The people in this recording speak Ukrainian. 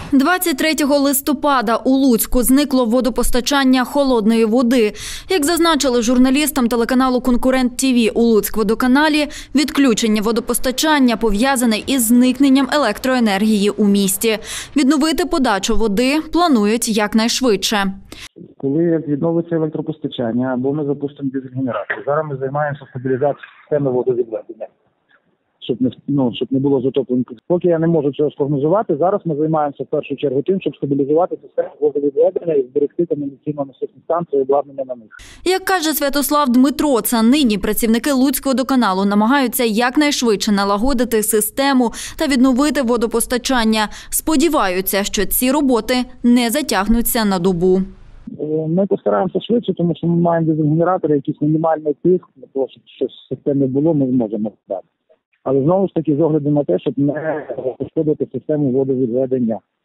23 листопада у Луцьку зникло водопостачання холодної води. Як зазначили журналістам телеканалу «Конкурент ТВ» у Луцькводоканалі, відключення водопостачання пов'язане із зникненням електроенергії у місті. Відновити подачу води планують якнайшвидше. Коли відновиться електропостачання або ми запустимо дизель-генератор. Зараз ми займаємося стабілізацією системи водовідведення, щоб не було затоплень. Поки я не можу цього спрогнозувати, зараз ми займаємося в першу чергу тим, щоб стабілізувати систему водовідведення і зберегти каналізаційно-насосні станції, обладнання на них. Як каже Святослав Дмитроца, нині працівники Луцькводоканалу намагаються якнайшвидше налагодити систему та відновити водопостачання. Сподіваються, що ці роботи не затягнуться на добу. Ми постараємося швидше, тому що ми маємо дизель-генератори, якийсь мінімальний тиск, для того, щоб щось в системі було, ми зможемо дати. Але знову ж таки з огляду на те, щоб не пошкодити систему водовідведення.